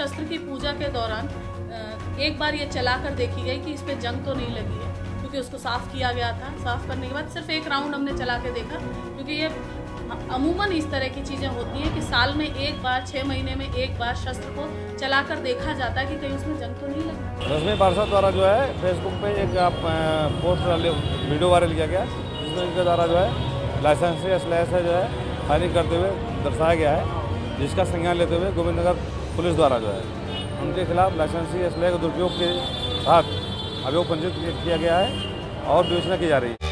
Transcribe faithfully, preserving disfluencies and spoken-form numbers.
शस्त्र की पूजा के दौरान एक बार ये चला कर देखी गई कि इस पर जंग तो नहीं लगी है, क्योंकि उसको साफ़ किया गया था। साफ़ करने के बाद सिर्फ एक राउंड हमने चला के देखा, क्योंकि ये अमूमन इस तरह की चीज़ें होती हैं कि साल में एक बार, छः महीने में एक बार शस्त्र को चलाकर देखा जाता है कि कहीं उसमें जंग तो नहीं लगी। रश्मि पार्षद द्वारा जो है फेसबुक पे एक आप पोस्ट वीडियो वायरल किया गया, जिसमें इनके द्वारा जो है लाइसेंसी असलहे से जो है फायरिंग करते हुए दर्शाया गया है, जिसका संज्ञान लेते हुए गोविंदनगर पुलिस द्वारा जो है उनके खिलाफ लाइसेंसी असलहे के दुरुपयोग के साथ अभियोग पंजीकृत किया गया है और विवेचना की जा रही है।